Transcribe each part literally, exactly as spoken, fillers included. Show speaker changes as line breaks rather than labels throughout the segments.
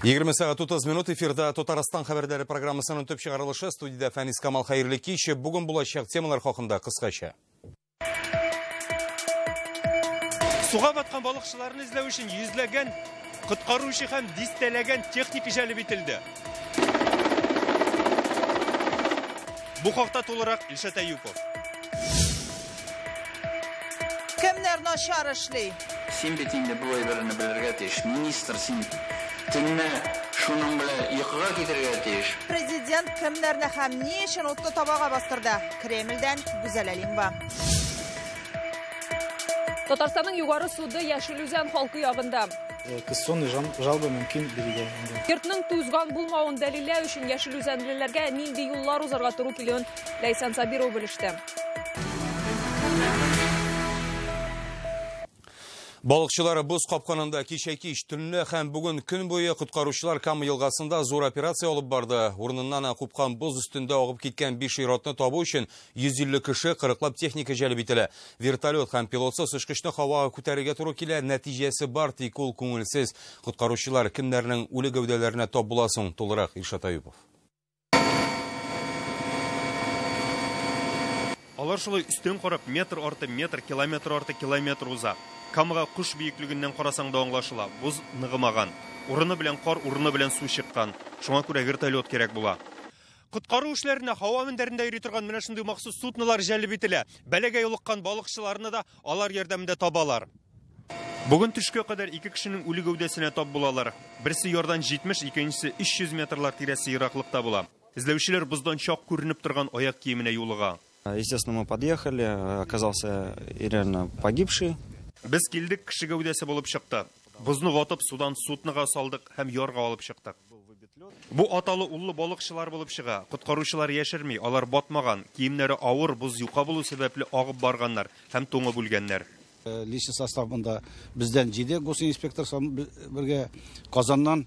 егерме сағат отыз минут эфирда Татарстан хабарлары программасының төп чыгарылышы, студияда Фәнис Камал хәерле кич. Бүген булачак темалар хакында кыскача.
Суга баткан балыкчыларны эзләү өчен йөзләгән коткаручы һәм дистәләгән техника җәлеп ителде. Бу хакта тулырак Илшат Әюпов.
Кемнәр начар эшли?
Син бит инде бу әйберне белергә тиеш. Министр син төнне шуның белән йокыга китәргә тиеш.
Президент кемнәрне һәм ни өчен утты табага бастырды? Кремльдән Гүзәл Әлимова.
Татарстанның югары суды Яшел Үзән халкы ягында.
Кассационный жалоба мөмкин бирелгән.
Йортның тузган булмавын дәлилләү өчен Яшел Үзәнлеләргә нинди юллар узарга туры килүен Ләйсән Сабиров белеште.
Балыкчылары боз капканында кичә-кич төнне һәм бүген көн буе коткаручылар Кама елгасында зур операция алып барды. Урыныннан купкан боз өстендә агып киткән биш ир-атны табу өчен йөз илле кеше, кырыклап техника җәлеп ителә. Вертолет һәм пилотсыз очкычны һавага күтәрергә туры килә. Нәтиҗәсе бар, тик ул күңелсез. Коткаручылар кемнәрнең үле гәүдәләренә тап буласын, тулырак Илшат Әюпов.
Алар шулай үстен карап метр арты метр, километр арты километр уза. Камага куш биеклегеннән карасаң да аңлашыла. Буз ныгымаган. Урыны белән кар, урыны белән су чыккан. Шуңа күрә вертолет кирәк була. Коткару эшләренә һава мендәрендә йөри торган менә шундый махсус суднолар җәлеп ителә. Бәләгә юлыккан балыкчыларны да алар ярдәмендә табалар. Бүген төшкә кадәр ике кешенең үле гәүдәсенә тап булалар. Берсе ярдан җитмеш, икенчесе өч йөз метрлар тирәсе ераклыкта була. Эзләүчеләр боздан чак күренеп торган аяк киеменә юлыга.
Естественно, мы подъехали, оказался реально погибший.
Без килдек, кеше гәүдәсе булып чыкты. Бузны ватып судан судныга салдык һәм ярга алып чыктык. Бу аталы уллы балыкчылар булып чыга. Коткаручылар яшерми, алар батмаган, киемнәре авыр, буз юка булу сәбәпле агып барганнар һәм тоңы бүлгәннәр.
Личный составында бездән җиде госинспектор бергә Казаннан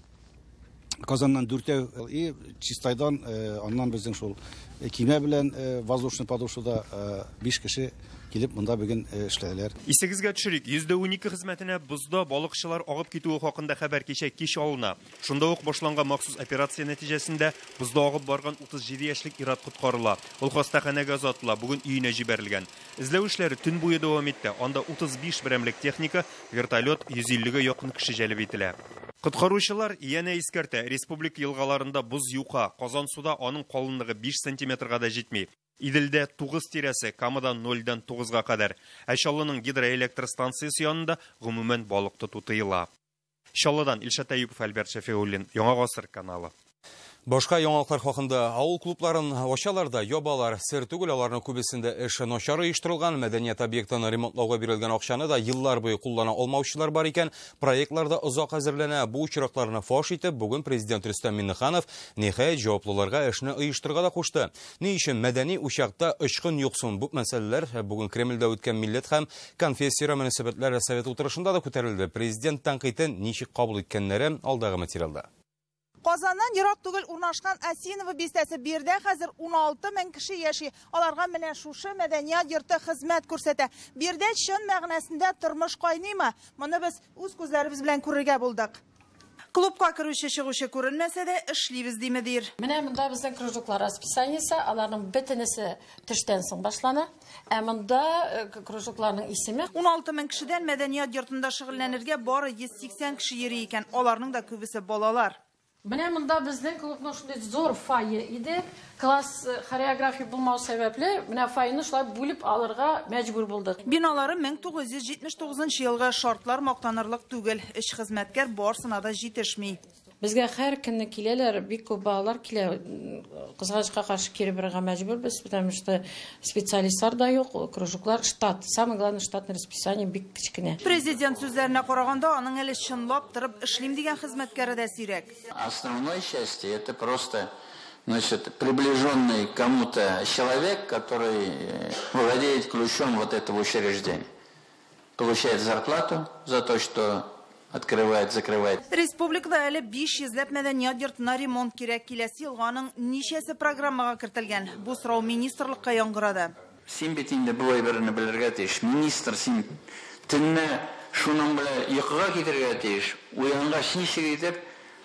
Казаннан дүртәү и Чистайдан аннан безнең шул киме белән воздушный подушада биш кеше килеп монда бүген эшләделәр.
Исегезгә төшерик, йөз унике хезмәтенә бозда балыкчылар агып китүе хакында хәбәр кичә кич алына. Шунда ук башланган махсус операция нәтиҗәсендә бозда агып барган утыз җиде яшьлек ир-ат коткарыла. Ул хастаханәгә озатыла, бүген өенә җибәрелгән. Эзләү эшләре төн буе дәвам итте. Анда утыз биш берәмлек техника, вертолет, йөз иллегә якын кеше җәлеп ителә. Коткаручылар янә искәртә, республика елгаларында буз юка, Казан суда аның калынлыгы биш сантиметрга да җитми. Иделдә тугыз тирәсе, Камадан нольдан тугызга кадәр. Ә Чаллының гидроэлектр станциясе янында гомумән балык тоту тыела. Чаллыдан Илшат Әюпов, Альберт Шәфиуллин, Яңа гасыр каналы.
Башка яңалыклар хакында авыл клубларын ачаларда ябалар, сер түгел, аларның күбесендә эш начар оештырылган, мәдәният объектын ремонтлауга бирелгән акчаны да еллар буе куллана алмаучылар бар икән. Проектларда озак әзерләнә. Бу учракларны фаш итеп, бүген президент Рөстәм Миңнеханов ниһаять җаваплыларга эшне оештырырга да кушты. Ни өчен мәдәни учакта очкын юксын? Бу мәсьәләләр бүген Кремльдә үткән милләт һәм конфессия мөнәсәбәтләре советы утырышында да күтәрелде. Президент тәнкыйтен ничек кабул иткәннәре алдагы материалда.
Казаннан ерак түгел урнашкан Асинова бистәсе бирдә хәзер ун алты мең кеше яши. Аларга менә шушы мәдәният йорты хезмәт күрсәтә. Бирдә чын мәгънәсендә тормыш кайныймы? Моны без үз күзләребез белән күрергә булдык. Клубка керүче чыгучы күренмәсә дә эшлибез ди мөдир.
Менә монда безнең кружоклар расписаниесе, аларның бөтенесе төштән соң башлана. Ә монда кружокларның исеме
ун алты мең кешедән мәдәният йортында шөгыльләнергә бары йөз сиксән кеше йөри икән. Аларның да күбесе балалар.
Менә монда безнең клубның шундый зур фойе иде. Класс хореография булмау сәбәпле, менә фойены шулай бүлеп алырга мәҗбүр булдык.
Биналары мең тугыз йөз җитмеш тугызынчы елга шартлар мактанырлык түгел. Эш хезмәткәр барсына да җитешми.
Безгә һәр көнне киләләр, бик күп балалар килә. Кызганычка каршы кире бергә мәҗбүрбез, потому что специалистлар да юк, кружоклар штат. Самое главное, штатное расписание бик кичкенә.
Президент сүзләренә караганда, аның әле чынлап торып эшлим дигән хезмәткәре дә сирәк.
Основное счастье это просто, значит, приближенный к кому-то человек, который владеет ключом вот этого учреждения. Получает зарплату за то, что открывает, закрывает.
Республикада әле биш йөзләп мәдәният йортына ремонт кирәк. Киләсе елганың ничәсе программага кертелгән? Бу сорау министрлыкка яңгырады.
Син бит инде бу әйберне белергә тиеш. Министр син төнне шуның белән йокыга китәргә тиеш. Уянгач ничек итеп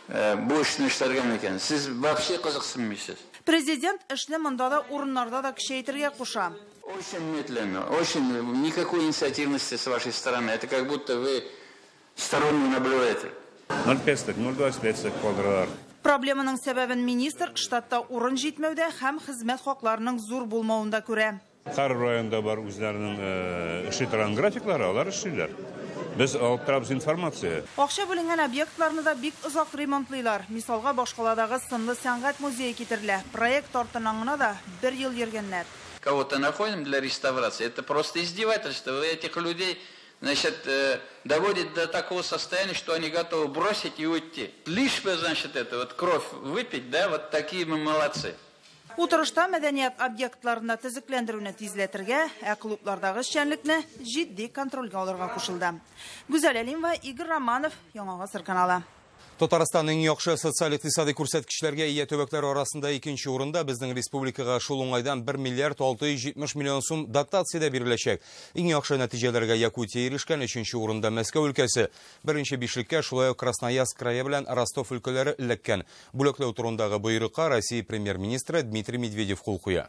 bu ishni ishlagan ekan. Siz вообще qiziqsinmaysiz.
Президент эшне монда да урыннарда да кичәйтергә куша.
Очень медленно, очень никакой инициативности с вашей стороны. Это как будто вы сторонний наблюдатель.
ноль пять, ноль двадцать пять квадрат.
Проблеманың сәбәбен министр штатта урын җитмәүдә һәм хезмәт хакларының зур булмавында күрә.
Һәр районда бар үзләренең эшли торган графиклары, алар эшлиләр. Без алып торабыз информация.
Акча бүленгән объектларны да бик озак ремонтлыйлар. Мисалга Башкаладагы сынлы сәнгать музее китерелә. Проект артыннан гына да бер ел йөргәннәр.
Кого-то находим для реставрации. Это просто издевательство. Вы этих людей, значит, доводит до такого состояния, что они готовы бросить и уйти. Лишь бы, значит, это вот кровь выпить, да, вот такие мы молодцы.
Утырышта мәдәният объектларында төзекләндерүне тизләтергә, ә клублардагы эшчәнлекне җитди контрольгә алырга кушылды. Гүзәл Әлимова, Игорь Романов, Яңа Гасыр каналы.
Татарстанның яхшы социаль-икътисади күрсәткечләргә ия төбәкләр арасында икенче урында безнең республикага шул уңайдан бер миллиард алты йөз җитмеш миллион сум дотация биреләчәк. Иң яхшы нәтиҗәләргә Якутия ирешкән, өченче урында Мәскәү өлкәсе, беренче бишлеккә шулай ук Красноярск крае белән Ростов өлкәләре эләккән. Бүләкләү турындагы боерыкка Россия премьер-министры Дмитрий Медведев кул куя.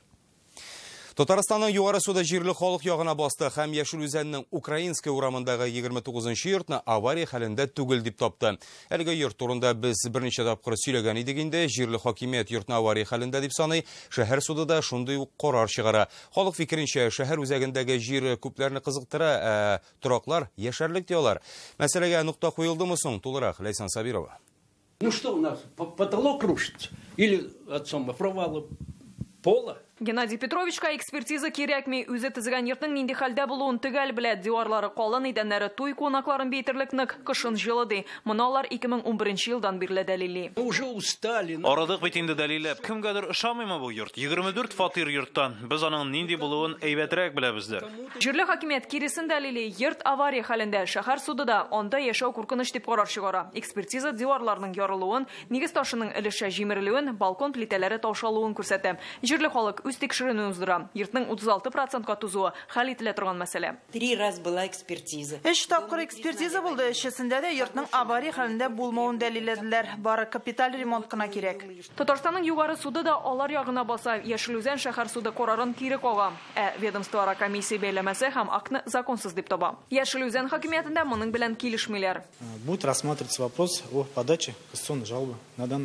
Татарстанның югары суда җирле халык ягына басты һәм Яшел Үзәннең Украинская урамындагы егерме тугызынчы йортны авария хәлендә түгел дип тапты. Әлеге йорт турында без берничә тапкыр сөйләгән идек инде, җирле хакимият йортны авария хәлендә дип саный, шәһәр суды да шундый ук карар чыгара. Халык фикеренчә, шәһәр үзәгендәге җир күпләрне кызыктыра, ә тораклар яшәрлек диялар. Мәсьәләгә нукта куелдымы соң, тулырак Ләйсан Сабирова.
Ну что у нас, потолок рушится? Или от самого провала пола?
Геннадий Петровичка экспертиза кирәкми, үзе тезгән йортның нинди хәлдә булуын төгәл белә. Диварлары калын, идәннәре туй кунакларын бейтерлек кышын җылыды. Моналар ике мең унберенче елдан бирле дәлилли.
Уже устали.
Арадык бит инде дәлилләп. Кемгәдер ошамыймы бу йорт? егерме дүрт фатир йорттан. Без аның нинди булуын әйбәтрәк беләбездер.
Җирле хакимият киресен дәлилли, йорт авария хәлендә, шәһәр суды да анда яшәү куркыныч дип карар чыгара. Экспертиза диварларның ярылуын, нигез ташының өлеше җимерелүен, балкон плитәләре таушалуын күрсәтә. Җирле халык үз тикшерүне уздыра. Йортның утыз алты процентка тузуы хәл ителә торган мәсьәлә.
Три раз была экспертиза.
Өч тапкыр экспертиза булды. Эшесендә дә йортның авария хәлендә булмавын дәлилләделәр. Бары капиталь ремонт кына кирәк.
Татарстанның югары суды да алар ягына баса. Яшел Үзән шәһәр суды карарын кире кага. Ә ведомствора комиссия бәйләмәсе һәм акны законсыз дип таба. Яшел Үзән хакимиятендә моның белән килешмиләр.
Будет рассматриваться вопрос о подаче кассационной жалобы на данный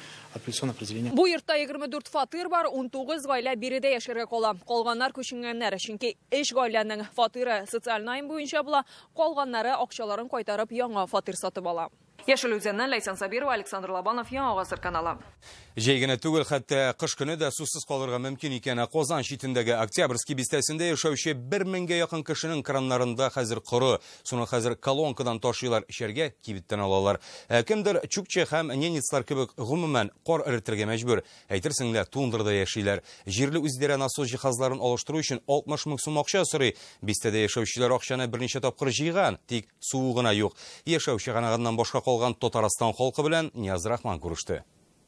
Бу йортта егерме дүрт фатир бар, ун тугыз гаилә биредә яшәргә кала. Калганнар күченгәннәр, чөнки эш гаиләнең фатиры социаль найм буенча була, калганнары акчаларын кайтарып яңа фатир сатып ала. Яшел Үзәннән Ләйсан Сабирова, Александр Лобанов, Яңа Гасыр каналы.
Җәй генә түгел, хәтта кыш көне дә сусыз калырга мөмкин икән. Казан читендәге Октябрьский бистәсендә яшәүче бер меңгә якын кешенең краннарында хәзер коры, суны хәзер колонкадан ташыйлар, эчәргә кибеттән алалар. Кемдер чукче һәм ненецлар кебек гомумән кар эретергә мәҗбүр. Әйтерсең лә тундрада яшиләр. Җирле үзләре насос җиһазларын алыштыру өчен алтмыш мең сум акча сорый. Бистәдә яшәүчеләр акчаны берничә тапкыр җыйган, тик суы гына юк. Яшәүче ганаганнан башка калган Татарстан халкы белән Нияз Рахман күреште.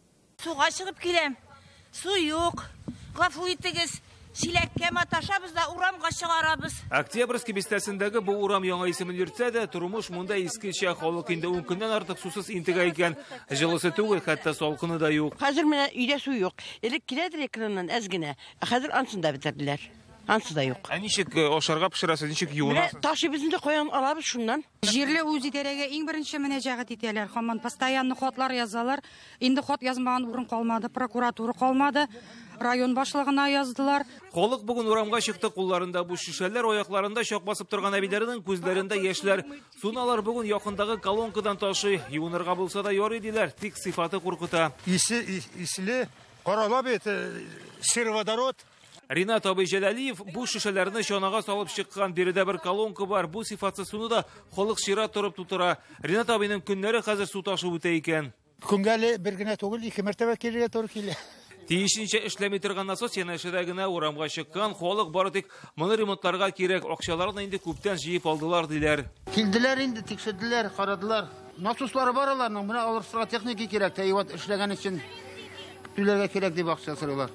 Суга чыгып киләм. Су юк. Гафу итегез. Силеккә маташабыз да урамга чыгарабыз.
Октябрьский бистәсендәге бу урам яңа исемен йөртсә дә, тормыш монда искечә, халык инде ун көннән артык сусыз интегә икән. Җылысы түгел, хәтта салкыны да юк.
Хәзер менә өйдә су юк. Элек киләдер экраннан әз генә. Хәзер ансында бетерделәр. Ансы да юк.
Ә ничек ашарга пешерәсез, ничек юынасыз?
Ташыбызны да куян алабыз шуннан.
Җирле үзидарәгә иң беренче мөнәҗәгать итәләр. Һаман постоянно хатлар язалар. Инде хат язмаган урын калмады, прокуратура калмады. Район башлыгына яздылар.
Халык бүген урамга чыкты, кулларында бу шишәләр, аякларында чак басып торган әбиләрнең күзләрендә яшьләр. Суналар бүген якындагы колонкадан ташый, юынырга булса да ярый диләр, тик сыйфаты куркыта.
Исе исле, карала бит, серводород.
Ринат абый Җәләлиев бу шишәләрне чанага салып чыккан, биредә бер колонка бар. Бу сыйфатсыз суны да халык чират торып тутыра. Ринат абыйның көннәре хәзер су ташып үтә икән.
Көнгәле бер генә түгел, ике мәртәбә килергә туры килә.
Тиешенчә эшләми торган насос янәшәдә генә урамга чыккан, халык бары тик моны ремонтларга кирәк, акчаларны инде күптән җыеп алдылар диләр.
Килделәр инде, тикшерделәр, карадылар. Насослары бар аларның, менә алырга техника кирәк, тәйват эшләгән өчен түләргә кирәк дип акча сорыйлар.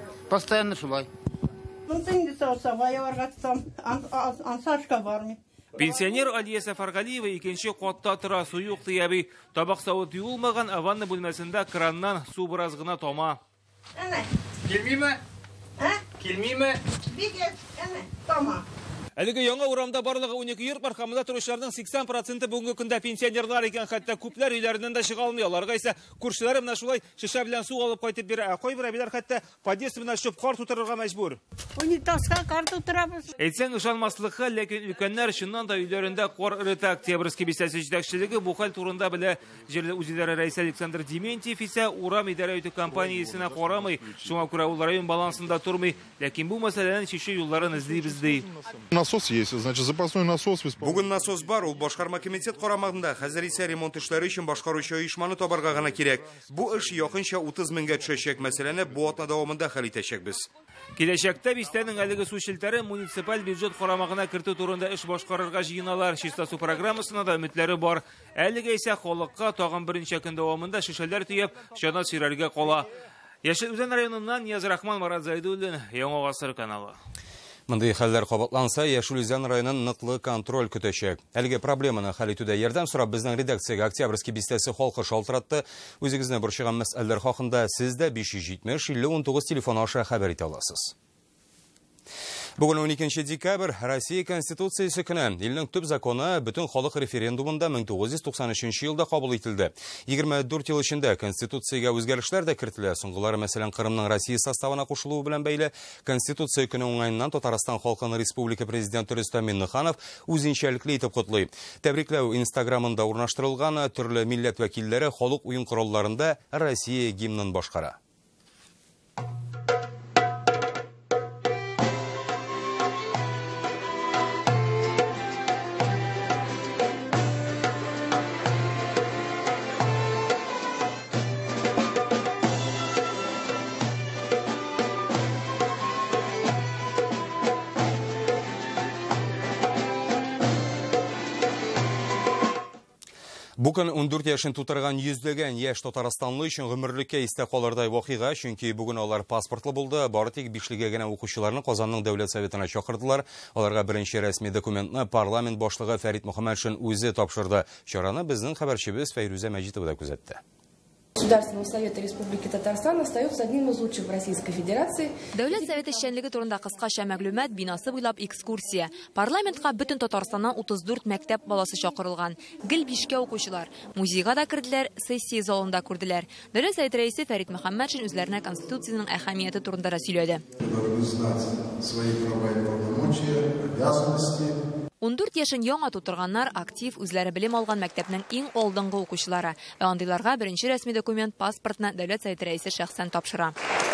Постоянно шулай.
Ну, ты не сосал, я варгатам, ансашка барми.
Пенсионер Алия Сафаргалиева икенче катта тора суюк тияби. Табак савыт юылмаган ванна бүлмәсендә краннан су бераз гына тома.
Келмейме? Келмейме?
Бигет, әне, тома.
Әлеге яңа урамда барлыгы он ике йорт бар, хамда торучыларның сиксән проценты бүгенге көндә пенсионерлар икән, хәтта күпләр өйләреннән дә чыга алмый. Аларга исә күршеләре менә шулай шиша белән су алып кайтып бирә. Ә кайбер әбиләр хәтта подъезд менә чөп кар тутырырга мәҗбүр.
Унитазга кар тутырабыз.
Әйтсәң ышанмаслык хәл, ләкин өлкәннәр чыннан да өйләрендә кар эритә. Октябрьский бистәсе җитәкчелеге бу хәл турында белә. Җирле үзидарә рәисе Александр Дементьев исә урам идарә итү компаниясенә карамый. Шуңа күрә ул район балансында тормый. Ләкин бу мәсьәләне чишү юлларын эзлибез ди.
Насос есть, значит, запасной насос.
Бүген насос бар, ул башкарма комитет карамагында. Хәзер исә ремонт эшләре өчен башкаручы оешманы табарга гына кирәк. Бу эш якынча утыз меңгә төшәчәк. Мәсьәләне бу атна дәвамында хәл итәчәкбез.
Киләчәктә бистәнең әлеге су челтәре муниципаль бюджет карамагына кертү турында эш башкарырга җыеналар. Чиста су программасына да өметләре бар. Әлегә исә халыкка тагын беренче көн дәвамында шишәләр төяп, чана сирәргә кала. Яшел Үзән районыннан Нияз Рахман, Марат Зайдуллин, Яңа Гасыр каналы.
Мындай хәлләр кабатланса, Яшел Үзән районын ныклы контроль көтәчәк. Әлеге проблеманы хәл итүдә ярдәм сорап безнең редакциягә Октябрьский бистәсе халкы шалтыратты. Үзегезне борчыган мәсьәләләр хакында сез дә биш йөз җитмеш илле унтугыз телефон аша хәбәр итә аласыз. Бүген он икенче декабрь Россия Конституциясе көне. Илнең төп законы бөтен халык референдумында мең тугыз йөз туксан өченче елда кабул ителде. егерме дүрт ел эчендә Конституциягә үзгәрешләр дә кертелә. Соңгылары, мәсәлән, Кырымның Россия составына кушылуы белән бәйле, Конституция көне уңайыннан Татарстан халкын республика президенты Рөстәм Миңнеханов үзенчәлекле итеп котлый. Тәбрикләү Инстаграмында урнаштырылган, төрле милләт вәкилләре халык уен коралларында Россия гимнын башкара. Бүген он дүрт яшын тутырган йөзләгән яшь татарстанлы өчен гомерлеккә истә калырдай вакыйга, чөнки бүген алар паспортлы булды. Бары тик бишлегә генә укучыларны Казанның дәүләт советына чакырдылар. Аларга беренче рәсми документны парламент башлыгы Фәрит Мөхәммәтшин үзе тапшырды. Чараны безнең хәбәрчебез Фәйрүзә Мәҗитова да күзәтте.
Государственного совета Республики Татарстан остается одним из лучших в Российской Федерации.
Дәүләт советы эшчәнлеге турында кыскача мәгълүмат, бинасы буйлап экскурсия. Парламентка бөтен Татарстаннан утыз дүрт мәктәп баласы чакырылган. Гел бишкә укучылар. Музейга да керделәр, сессия залында күрделәр. Дәүләт советы рәисе Фәрит Мөхәммәтшин үзләренә Конституциянең әһәмияте турында да сөйләде. он дүрт яшын яңа тутырганнар актив үзләре белем алган мәктәпнең иң алдынгы укучылары. Ә андыйларга беренче рәсми документ паспортны дәүләт советы рәисе шәхсән тапшыра.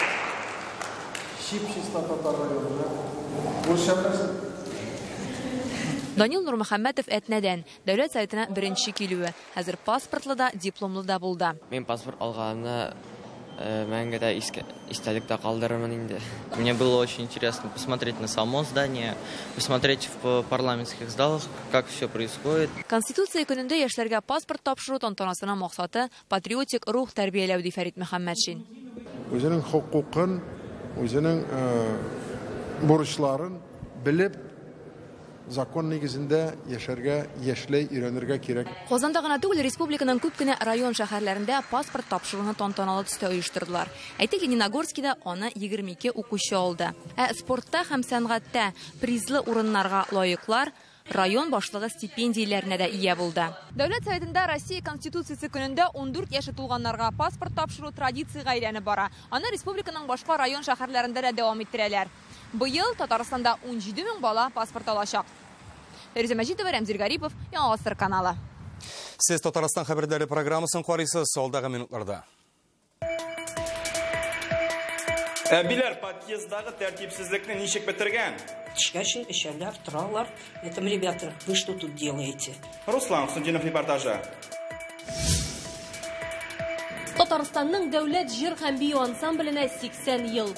Данил Нурмөхәммәтов Әтнәдән дәүләт советына беренче килүе. Хәзер паспортлы да, дипломлы да булды.
Мен паспорт алганны мәңге дә истәлектә калдырырмын инде. Мне было очень интересно посмотреть на само здание, посмотреть в парламентских залах, как все происходит.
Конституция көнендә яшьләргә паспорт тапшыру тантанасының максаты патриотик рух тәрбияләү ди Фәрит Мөхәммәтшин.
Үзенең хукукын, үзенең бурычларын белеп, закон нигезендә яшәргә, яшьләй өйрәнергә кирәк.
Казанда гына түгел, республиканың күп кенә район шәһәрләрендә паспорт тапшыруны тантаналы төстә оештырдылар. Әйтик, Лениногорскида аны егерме ике укучы алды. Ә спортта һәм сәнгатьтә призлы урыннарга лаеклар район башлыгы стипендияләренә дә ия булды. Дәүләт советында Россия Конституциясе көнендә он дүрт яше тулганнарга паспорт тапшыру традициягә әйләнеп бара. Аны республиканың башка район шәһәрләрендә дә дәвам иттерәләр. Быел Татарстанда он җиде мең бала паспорт алачак. Фәрүзә Мәҗитова, Рәмзир Гарипов, Яңа Гасыр каналы.
Сез Татарстан хәбәрләре программасын карыйсыз, алдагы минутларда.
Әбиләр подъездагы тәртипсезлекне ничек бетергән?
Чкачи, эчәләр, торалар. Это, ребята, вы что тут делаете?
Руслан Сундинов репортажы.
Татарстанның дәүләт җыр һәм бию ансамбленә сиксән ел.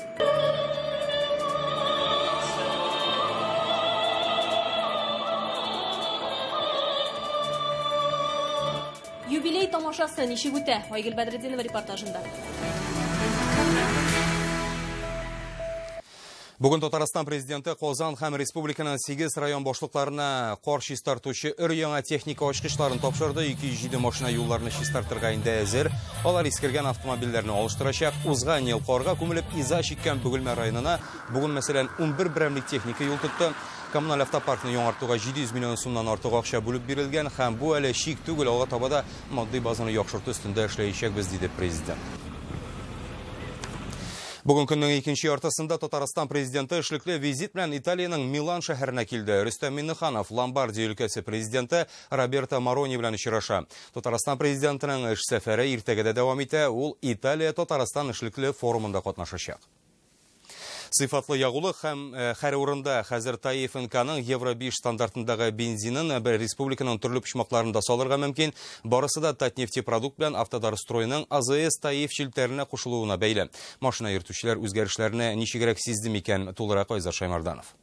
Юбилей тамашасы ничек үтә? Айгөл Бәдретдинова репортажында.
Бүгін Татарстан президенті Қозан һәм республиканың сегіз район бошлыкларына қор шистартучы өр-яңа техника очкычларын тапшырды. екі жүз җиде машина юлларны шистартырга инде әзер. Алар искергән автомобильләрне алыштырачак. Узган ел корга күмелеп иза чиккән Бөгелмә районына бүген мәсәлән ун бер берәмлек техника юл тотты. Коммуналь автопаркны яңартуга җиде йөз миллион сумнан артык акча бүлеп бирелгән һәм бу әле чик түгел, алга табада матди базаны яхшырту өстендә эшләячәкбез, диде президент. Бүгін көннең икенче яртысында Татарстан президенты эшлекле визит белән Италиянең Милан шәһәренә килде. Рөстәм Миңнеханов Ломбардия өлкәсе президенты Роберто Марони белән очраша. Татарстан президентының эш сәфәре иртәгә дә дәвам итә. Ул Италия Татарстан эшлекле форумында катнашачак. Сыйфатлы ягулык һәм һәр урында хәзер Таиф НКның Евро биш стандартындагы бензинын бер республиканың төрле почмакларында салырга мөмкин. Барысы да Татнефтепродукт белән Автодарстройның АЗС Таиф шилтәренә кушылуына бәйле. Машина йөртүчеләр үзгәрешләрне ничегрәк сизде микән? Тулырак Айзар Шаймарданов.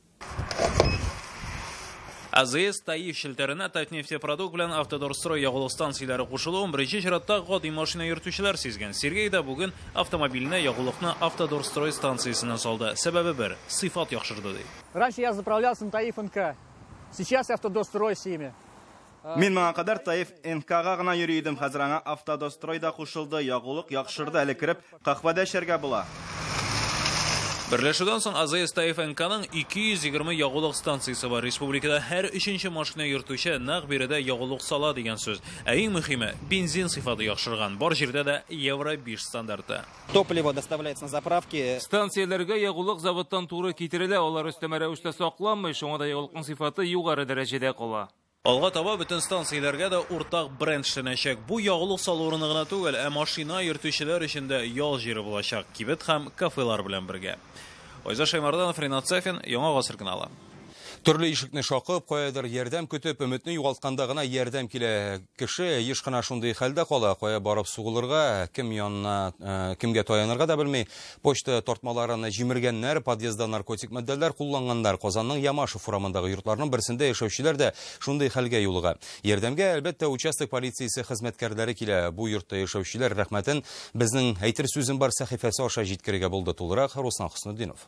АЗС Таиф шилтәренә Татнефтепродукт белән Автодарстрой ягулык станцияләре кушылуын беренче чиратта гади машина йөртүчеләр сизгән. Сергей да бүген автомобильне ягулыкны Автодарстрой станциясенә салды. Сәбәбе бер, сыйфат яхшырды ди.
Раньше я заправлялся на Таиф НК. Сейчас Автодорстрой с ними.
Мин моңа кадәр Таиф НКга гына йөридем. Хәзер аңа Автодорстрой да кушылды. Ягулык яхшырды, әле кирип кахвада эшәргә була.
Берләшүдән соң АЗС Таиф НКның ике йөз егерме ягулык станциясе бар. Республикада һәр өченче машина йөртүче нәкъ биредә ягулык сала дигән сүз. Ә иң мөһиме, бензин сыйфаты яхшырган. Бар җирдә дә Евро биш стандарты.
Топливо доставляется на заправки.
Станцияләргә ягулык заводтан туры китерелә, алар өстәмә рәвештә сакланмый, шуңа да ягулыкның сыйфаты югары дәрәҗәдә кала.
Алга таба бөтен станцияләргә дә уртак бренд эшләнәчәк. Бу ягулык салу урыны гына түгел, ә машина йөртүчеләр өчен дә ял җире булачак. Кибет һәм кафелар белән бергә. Айзар Шаймарданов, Ренат Сафин, Яңа Гасыр каналы.
Төрле ишекне шакып, каядыр ярдәм көтеп, өметне югалтканда гына ярдәм килә. Кеше еш кына шундый хәлдә кала, кая барып сугылырга, кем янына, кемгә таянырга да белми. Почта тартмаларын җимергәннәр, подъездда наркотик матдәләр кулланганнар. Казанның Ямашев урамындагы йортларның берсендә яшәүчеләр дә шундый хәлгә юлыга. Ярдәмгә әлбәттә участок полициясе хезмәткәрләре килә. Бу йортта яшәүчеләр рәхмәтен безнең әйтер сүзем бар сәхифәсе аша җиткерергә булды. Тулырак Руслан Хөснетдинов.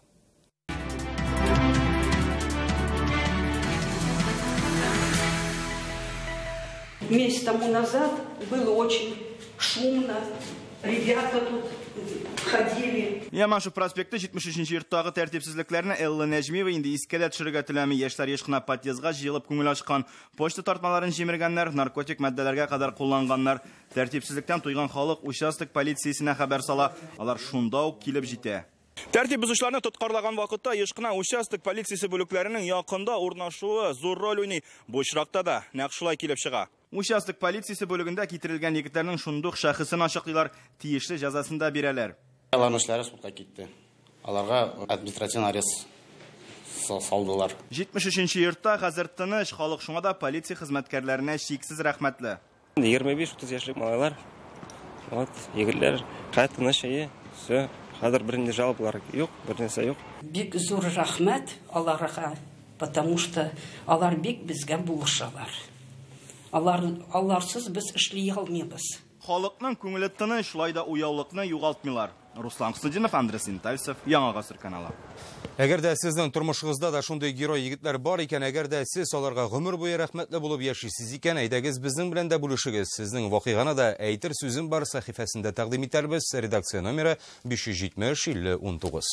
Месяц тому назад было очень шумно, ребята тут ходили.
Ямашев проспекты җитмеш өченче йорттагы тәртипсезлекләрне Элла Нәҗмиева инде искәлә төшерергә теләми. Яшьләр еш кына подъездга җыелып күңел ачкан. Почта тартмаларын җимергәннәр, наркотик матдәләргә кадәр кулланганнар. Тәртипсезлектән туйган халык участок полициясенә хәбәр сала. Алар шунда ук килеп җитә. Тәртип бозучыларны тоткарлаган вакытта еш кына участок полициясе бүлекләренең якында урнашуы зур роль уйный. Бу очракта да нәкъ шулай килеп чыга. Участок полициясе бүлегендә китерелгән егетләрнең шундук шәхесен ачыклыйлар, тиешле җәзасын да бирәләр.
Аларнышлары судка китте. Аларга административный арест салдылар.
җитмеш өченче йортта хәзер тыныч, халык шуңа да полиция хезмәткәрләренә шиксез рәхмәтле.
егерме биш утыз яшьлек малайлар, вот, егетләр, кәт тыныч, все. Хәзер бернинди жалобалар юк, бернәрсә юк.
Бик зур рәхмәт аларга, потому что алар бик безгә булышалар. Алар аларсыз без эшли алмыйбыз.
Халыкның күңеле тыныч, шулай да уяулыкны югалтмыйлар. Руслан Хөснетдинов, Андрей Синтальцев, Яңа Гасыр каналы.
Әгәр дә сезнең тормышыгызда да шундый герой егетләр бар икән, әгәр дә сез аларга гомер буе рәхмәтле булып яшисез икән, әйдәгез безнең белән дә бүлешегез. Сезнең вакыйганы да әйтер сүзем бар сәхифәсендә тәкъдим итәрбез. Редакция номеры биш йөз җитмеш илле унтугыз.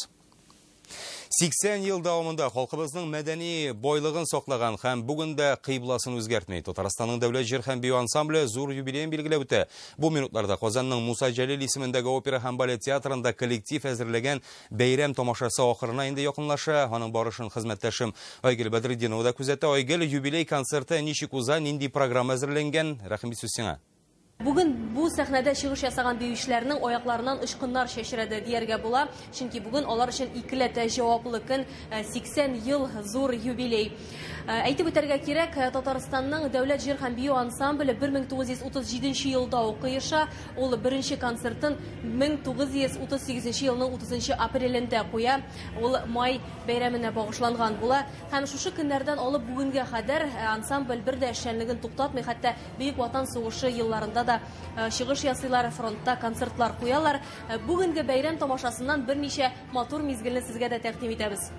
сиксән ел дәвамында халкыбызның мәдәни бойлыгын саклаган һәм бүген дә кыйбласын үзгәртмәй Татарстанның дәүләт җыр һәм бию ансамбле зур юбилеен билгеләп үтә. Бу минутларда Казанның Муса Җәлил исемендәге опера һәм балет театрында коллектив әзерләгән бәйрәм тамашасы ахырына инде якынлаша. Аның барышын хезмәттәшем Айгөл Бәдретдинова да күзәтә. Айгөл, юбилей концерты ничек уза, нинди программа әзерләнгән? Рәхим сүз сиңа.
Бүген бу сәхнәдә чыгыш ясаган биючеләрнең аякларыннан ычкыннар чәчрәде дияргә була, чөнки бүген алар өчен икеләтә җаваплы көн, сиксән ел зур юбилей. Әйтеп үтәргә кирәк, Татарстанның дәүләт җыр һәм бию ансамбле бер мең тугыз йөз утыз җиденче елда укыйша, ул беренче концертын мең тугыз йөз утыз сигезенче елның утызынчы апрелендә куя. Ул май бәйрәменә багышланган була һәм шушы көннәрдән алып бүгенгә кадәр ансамбль бер дә эшчәнлеген туктатмый, хәтта Бөек Ватан сугышы елларында да чыгыш ясыйлар, фронтта концертлар куялар. Бүгенге бәйрәм тамашасыннан берничә матур мизгелне сезгә дә тәкъдим итәбез.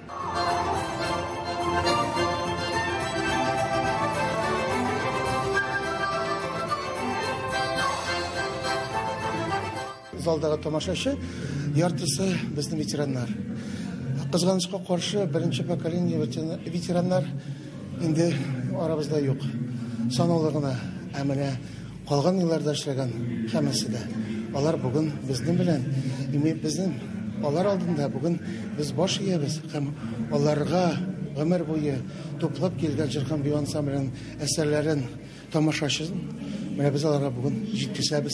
Залдагы тамашачы яртысы безнең ветераннар. Кызганычка каршы беренче поколение ветераннар инде арабызда юк. Санаулы гына, ә менә калган елларда эшләгән һәммәсе дә. Алар бүген безнең белән, безнең алар алдында бүген без баш иябез һәм аларга гомер буе туплап килгән җырган бию ансамблен әсәрләрен тамашачы, менә без аларга бүген җиткезәбез.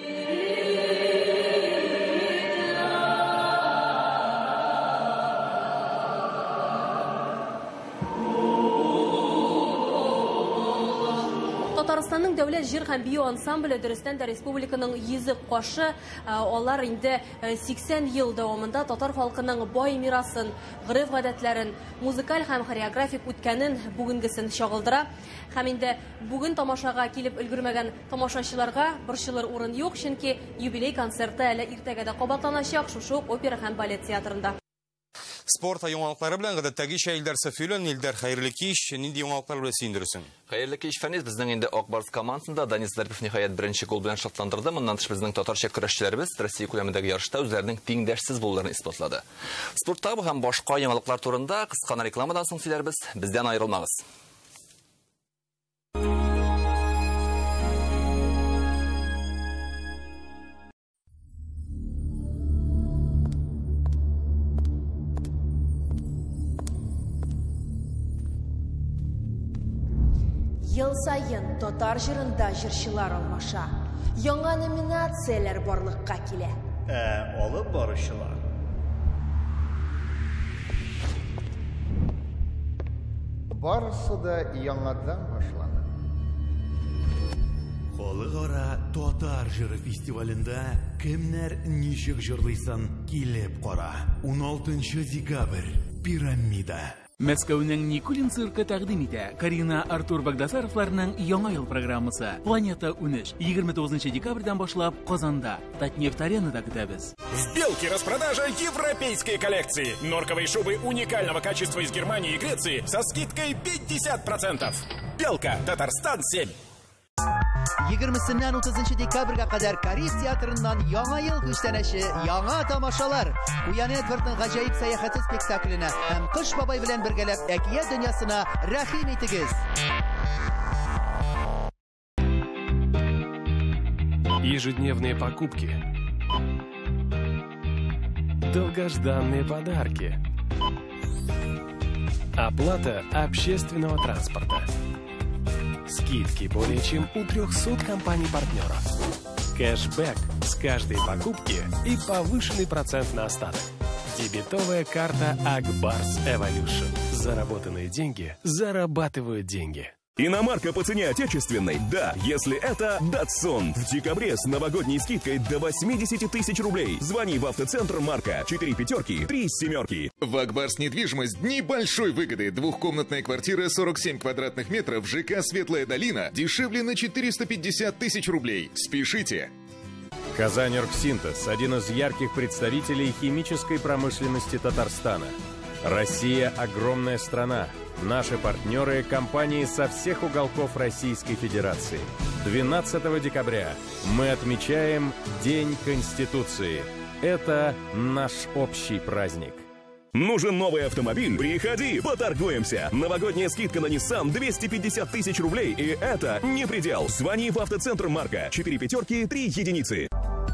Татарстанның дәүләт җыр һәм бию ансамбле дөрестән дә республиканың йөзе кашы, алар инде сиксән ел дәвамында татар халкының бай мирасын, гырыф-гадәтләрен, музыкаль һәм хореографик үткәнен бүгенгесен чагылдыра. Һәм инде бүген тамашага килеп өлгермәгән тамашачыларга борчылыр урын юк, чөнки юбилей концерты әле иртәгә дә кабатланачак шушы опера һәм балет театрында.
Спорт яңалыклары белән гадәттәгечә Илдар Сафиуллин, Илдар, хәерле кич. Нинди яңалыклар белән сөендерәсең?
Хәерле кич, Фәнис. Безнең инде Ак Барс командасында Данис Зарипов ниһаять беренче гол белән шатландырды. Моннан тыш безнең татарча көрәшчеләребез Россия күләмендәге ярышта үзләренең тиңдәшсез булуларын исбатлады. Спорттагы һәм башка яңалыклар турында кыска рекламадан соң сөйләрбез. Бездән аерылмагыз.
Ел сайын татар җырында җырчылар алмаша. Яңа номинацияләр барлыкка килә.
Ә алып баручылар.
Барысы да яңадан башлана.
Халыкара татар җыры фестивалендә кемнәр ничек җырлыйсын килеп кара. ун алтынчы декабрь. Пирамида.
Мәскәүнең Никулин циркы тәкъдим итә Карина Артур Багдасаровларның яңа ел программасы Планета унөч егерме тугызынчы декабрьдән башлап Казанда Татнефть-аренада көтәбез.
В Белке распродажа европейской коллекции. Норковые шубы уникального качества из Германии и Греции со скидкой пятьдесят процентов. Белка, Татарстан семь.
егермесеннән утызынчы декабрьгә кадәр Карис театрыннан яңа ел күчтәнәше, яңа тамашалар, Куян Эдвардның гаҗәеп сәяхәте спектакленә һәм Кыш бабай белән бергәләп әкият дөньясына рәхим итегез.
Ежедневные покупки. Долгожданные подарки. Оплата общественного транспорта. Скидки более чем у трехсот компаний-партнеров. Кэшбэк с каждой покупки и повышенный процент на остаток. Дебетовая карта Ак Барс Evolution. Заработанные деньги зарабатывают деньги.
Иномарка по цене отечественной? Да, если это Datsun. В декабре с новогодней скидкой до восьмидесяти тысяч рублей. Звони в автоцентр Марка. Четыре пятерки, три семерки.
В Ак Барс недвижимость дни большой выгоды. Двухкомнатная квартира сорок семь квадратных метров, ЖК Светлая долина. Дешевле на четыреста пятьдесят тысяч рублей. Спешите.
Казань-Оргсинтез – один из ярких представителей химической промышленности Татарстана. Россия – огромная страна. Наши партнеры – компании со всех уголков Российской Федерации. двенадцатого декабря мы отмечаем День Конституции. Это наш общий праздник.
Нужен новый автомобиль? Приходи, поторгуемся. Новогодняя скидка на Nissan двести пятьдесят тысяч рублей, и это не предел. Звони в автоцентр Марка. Четыре пятерки, три единицы.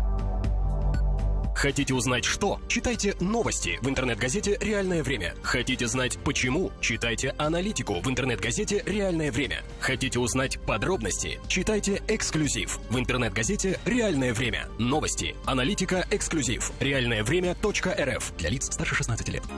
Хотите узнать что? Читайте новости в интернет-газете «Реальное время». Хотите знать почему? Читайте аналитику в интернет-газете «Реальное время». Хотите узнать подробности? Читайте эксклюзив в интернет-газете «Реальное время». Новости, аналитика, эксклюзив. реальное время точка эр эф для лиц старше шестнадцати лет.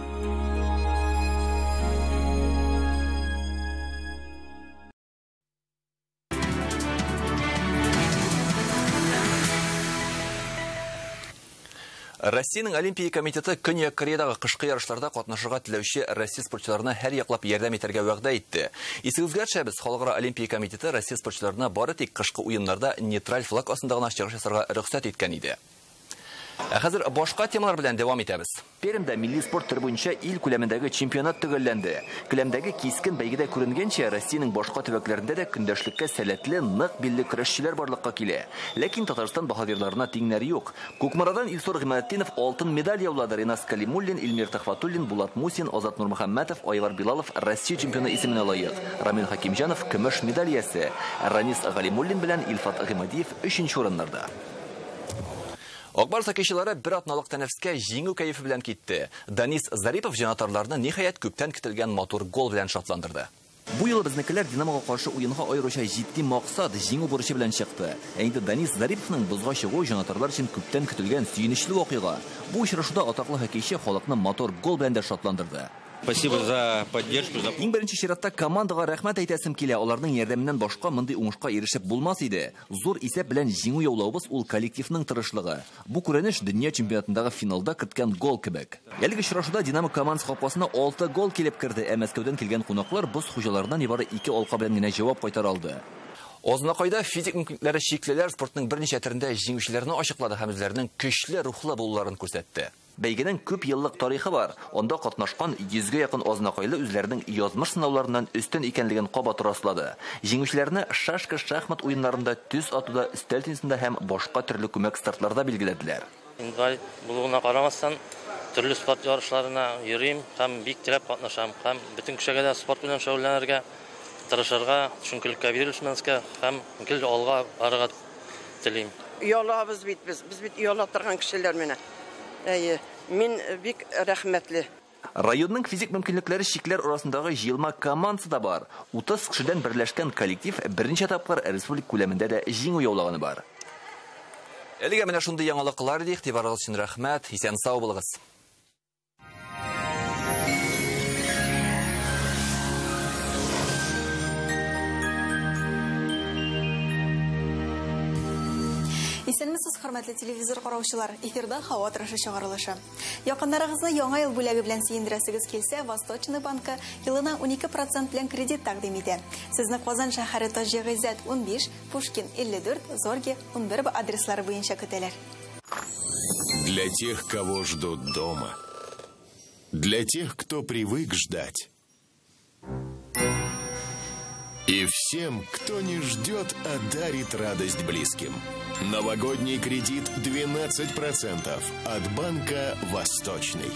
Россияның Олимпия комитеты Көньяк Кореядағы қышқы ярышларда катнашырга теләүче Россия спортчыларына һәр яклап ярдәм итәргә вәгъдә итте. Исегезгәрчә, без Халыкара Олимпия комитеты Россия спортчыларына бары тик қышқы уеннарда нейтраль флаг астында гына чыгыш ясарга рөхсәт иткән иде. Ә хәзер башка темалар белән дәвам итәбез. Пермдә милли спорт төре буенча ил күләмендәге чемпионат төгәлләнде. Күләмдәге кискен бәйгедә күренгәнчә, Россиянең башка төбәкләрендә дә көндәшлеккә сәләтле, нык билле көрәшчеләр барлыкка килә. Ләкин Татарстан баһадирларына тиңнәре юк. Күкмарадан Илсур Гыймадетдинов алтын медаль яулады. Ринас Калимуллин, Илмир Тахватуллин, Булат Мусин, Азат Нурмөхәммәтов, Айгар Билалов Россия чемпионы исеменә лаек. Рамил Хакимҗанов көмеш медаль иясе. Ранис Галимуллин белән Илфат Гыймадиев өченче урыннарда. Акбарс хоккейчылары бер атналык тәнәфескә җиңү кайфы белән китте. Данис Зарипов җанатарларны ниһаять күптән көтелгән матур гол белән шатландырды. Бу юлы безнекеләр Динамога каршы уенга аеруча җитди максат җиңү бурычы белән чыкты. Әйдә Данис Зариповның бозга чыгуы җанатарлар өчен күптән көтелгән сөенечле вакыйга. Бу очрашуда атаклы хоккейчы халыкны матур гол белән дә шатландырды.
Спасибо за поддержку.
Иң беренче чиратта командага рәхмәт әйтәсем килә. Аларның ярдәменнән башка мондый уңышка ирешеп булмас иде. Зур исәп белән җиңү яулаубыз ул коллективның тырышлыгы. Бу күренеш дөнья чемпионатындагы финалда керткән гол кебек. Әлеге очрашуда Динамо командасы капкасына алты гол килеп керде. Ә Мәскәүдән килгән кунаклар боз хуҗаларыннан ибары ике алка белән генә җавап кайтара алды. Ознакайда физик мөмкинлекләре чиклеләр спортның берничә төрендә җиңүчеләрне ачыклады һәм үзләренең көчле рухлы булуларын күрсәтте. Бәйгенең күп еллык тарихы бар. Онда катнашкан йөзгә якын ознакайлы үзләренең язмыш сынауларыннан өстен икәнлеген кабат раслады. Җиңүчеләрне шашка шахмат уеннарында, төз атуда, өстәл теннисында һәм башка төрле күмәк стартларда билгеләделәр.
Инвалид булуына карамастан, төрле спорт ярышларына йөрим һәм бик теләп катнашам. Һәм бөтен кешегә дә спорт белән шөгыльләнергә, тырышырга, төшенкелеккә бирелешмәскә һәм гел алга барырга телим.
Ялабыз бит без, без бит яла торган кешеләр менә. Әйе, мин бик рәхмәтле.
Районның физик мөмкинлекләре чикләр арасындагы җыелма командасы да бар. утыз кешедән берләшкән коллектив беренче тапкыр республик күләмендә дә җиңү яулаганы бар. Әлегә менә шундый яңалыклар иде. Игътибарыгыз өчен рәхмәт. Исән сау булыгыз.
Исәнмесез, хөрмәтле телевизор караучылар, эфирда һава торышы чыгарылышы. Якыннарыгызны яңа ел бүләге белән сөендерәсегез килсә, Восточный банкы елына унике процент белән кредит тәкъдим итә. Сезне Казан шәһәре Таҗи Гыйззәт ун биш, Пушкин илле дүрт, Зорге ун бер адреслары буенча көтәләр.
Для тех, кого ждут дома. Для тех, кто привык ждать. И всем, кто не ждет, а дарит радость близким. Новогодний кредит двенадцать процентов от банка «Восточный».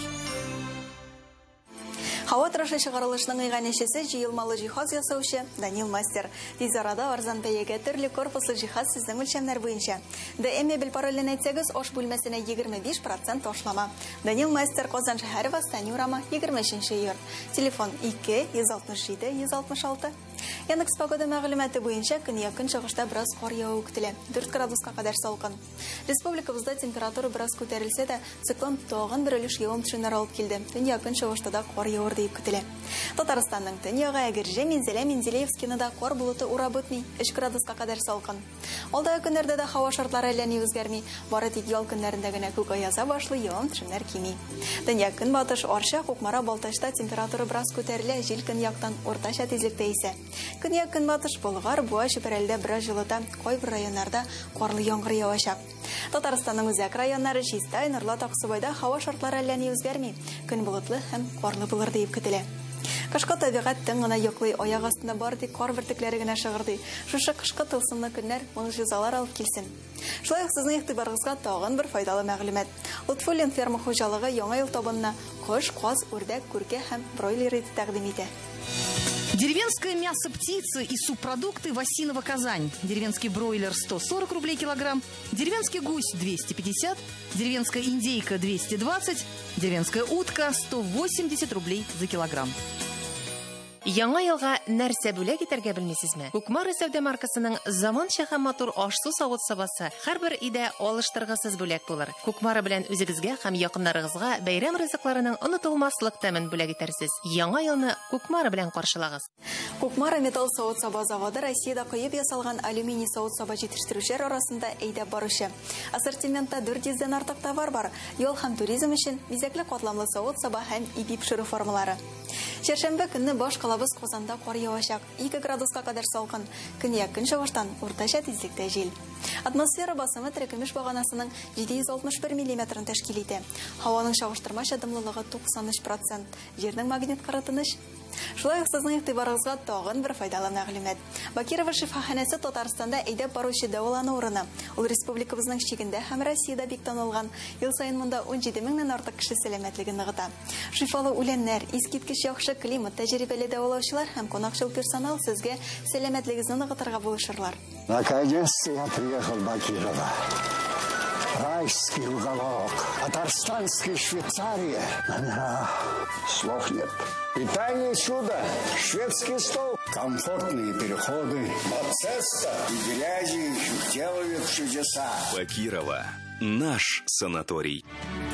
Һава торышы чыгарылышының иганәчесе җыелмалы җиһаз ясаучы Данил Мастер. Тиз арада арзан бәягә төрле корпуслы җиһаз сезнең үлчәмнәр буенча. ДМ бел паролен әйтсәгез, аш бүлмәсенә егерме биш процент ташлама. Данил Мастер, Казан шәһәре, Восстание урамы, егерме өченче йорт. Телефон ике йөз алтмыш җиде йөз алтмыш алты. Яндекс погода мәгълүматы буенча көн якын чыгышта бераз кар явуы көтелә. дүрт градуска кадәр салкын. Республикабызда температура бераз күтәрелсә дә, циклон тагын бер өлеш явым-төшемнәр алып килде. Төн якын чыгышта да кар явыр дип көтелә. Татарстанның төньягы Әгерҗе, Минзәлә, Мензелеевскине да кар булыты урап үтми, өч градуска кадәр салкын. Алдагы көннәрдә дә һава шартлары әллә ни үзгәрми, бары тик ял көннәрендә генә күк аяза башлый, явым-төшемнәр кими. Төньяк көнбатыш, Арча, Кукмара, Балтачта температура бераз күтәрелә, җил көньяктан уртача тизлектә исә. Көньяк көнбатыш, Болгар, Буа, Чүпрәлдә бераз җылыта, кайбер районнарда карлы яңгыр явачак. Татарстанның үзәк районнары Чистай, Норлат, Аксубайда һава шартлары әллә ни үзгәрми, көн булытлы һәм карлы булыр дип көтелә. Кышкы табигать тын гына йоклый, аяк астында бар тик кар бөртекләре генә шыгырдый. Шушы кышкы тылсымлы көннәр могҗизалар алып килсен. Шулай ук сезнең игътибарыгызга тагын бер файдалы мәгълүмат. Лутфуллин ферма хуҗалыгы яңа ел табынына кош, каз, үрдәк, күркә һәм бройлер ите тәкъдим итә.
Деревенское мясо птицы и субпродукты Васинова Казань. Деревенский бройлер сто сорок рублей килограмм, деревенский гусь двести пятьдесят, деревенская индейка двести двадцать, деревенская утка сто восемьдесят рублей за килограмм.
Яңа елга нәрсә бүләк итәргә белмисезме? Кукмара сәүдә маркасының заманча һәм матур аш-су савыт сабасы һәрбер өйдә алыштыргысыз бүләк булыр. Кукмара белән үзегезгә һәм якыннарыгызга бәйрәм ризыкларының онытылмаслык тәмен бүләк итәрсез. Яңа елны Кукмара белән каршылагыз.
Кукмара металл савыт саба заводы Россиядә кыеп ясалган алюминий савыт саба җитештерүчеләр арасында әйдәп баручы. Ассортиментта дүрт йөздән артык товар бар. Юл һәм туризм өчен бизәкле катламлы савыт саба һәм ип пешерү формалары. Чәршәмбе көнне баш калабыз Казанда кар явачак. ике градуска кадәр салкын. Көньяк көнчыгыштан уртача тизлектә җил. Атмосфера басымы терекемеш баганасының җиде йөз алтмыш бер миллиметрын тәшкил итә. Һаваның чагыштырмача дымлылыгы туксан өч процент. Җирнең магниткары тыныч. Шулай ук сезнең игътибарыгызга тагын бер файдалы мәгълүмат. Бакирова шифаханәсе Татарстанда әйдәп баручы дәвалану урыны. Ул республикабызның чигендә һәм Россиядә бик танылган. Ел саен монда ун җиде меңнән артык кеше сәламәтлеген ныгыта. Шифалы үләннәр, искиткеч яхшы климат, тәҗрибәле дәвалаучылар һәм конакчыл персонал сезгә сәламәтлегегезне ныгытырга булышырлар.
Наконец-то я приехал в Бакирово. Райский уголок, Татарстанская Швейцария. Да, слов нет. Питание чудо, шведский стол, комфортные переходы, процесса и грязи делают чудеса.
Бакирово. Наш санаторий.